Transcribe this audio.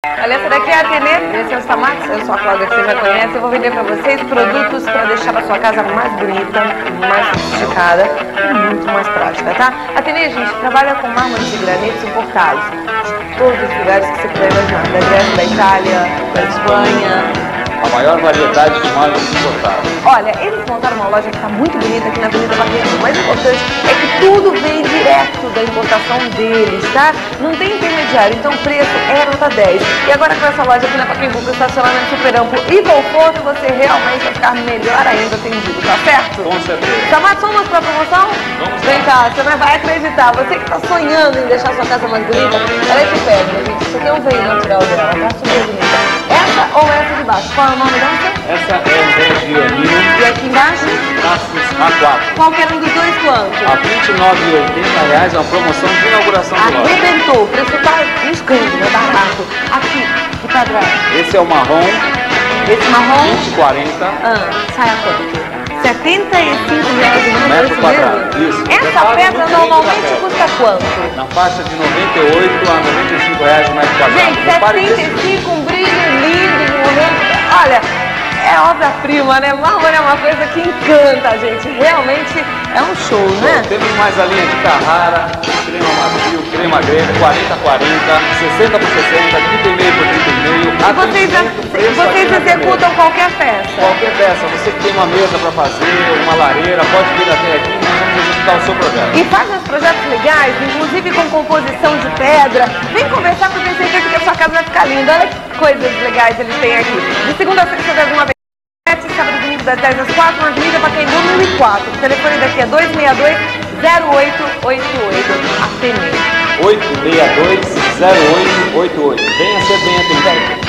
Olha, essa daqui é a Atene, esse é o Stamax, eu sou a Cláudia, que você já conhece. Eu vou vender pra vocês produtos para deixar a sua casa mais bonita, mais sofisticada e muito mais prática, tá? A Atene, a gente trabalha com mármores e granitos importados de todos os lugares que você puder imaginar, da Grécia, da Itália, da Espanha. A maior variedade de mármores importados. Olha, eles montaram uma loja que está muito bonita aqui na Avenida Pacaembu. O mais importante é que tudo vem direto da importação deles, tá? Não tem intermediário, então o preço é nota 10. E agora com essa loja aqui na Pacaembu, com o estacionamento super amplo e conforto, você realmente vai ficar melhor ainda atendido, tá certo? Com certeza. Stamax, vamos para a promoção? Vamos. Vem cá, você não vai acreditar. Você que está sonhando em deixar sua casa mais bonita, ela é de pedra, gente. Isso aqui é um veio natural dela, tá? Super bonita. Essa ou essa de baixo? Qual é o nome dessa? Essa é a ideia de ioninho. E aqui embaixo? Traços A4. Qualquer um dos dois quanto? A R$ 29,80 é uma promoção de inauguração de loja. Arrebentou, o preço tá escândalo, é barato. Aqui, que padrão? Esse é o marrom, Esse marrom? 20,40. Sai a quanto? R$ 75 o Metro quadrado, isso. Essa pedra normalmente custa quanto? Na faixa de R$ 98 a R$ 95 o metro quadrado. Gente, 75, um brilho lindo no momento. Olha, é obra-prima, né? Mármore é uma coisa que encanta a gente. Realmente é um show, né? Temos mais a linha de Carrara, crema macio, crema grega, 40x40, 60x60, 30,5x30,5. E vocês executam qualquer peça? Qualquer peça. Você que tem uma mesa para fazer, uma lareira, pode vir até aqui e nós vamos executar o seu projeto. E faz uns projetos legais, inclusive com composição de pedra. Vem conversar, porque eu tenho certeza que a sua casa vai ficar linda. Olha que coisas legais eles têm aqui. De segunda a sexta, das 1 às 7, sábado e domingo das 10 às 4, na Avenida Pacaembu 1004. O telefone daqui é 262-0888. Atene. 862-0888. Venha ser bem atendido.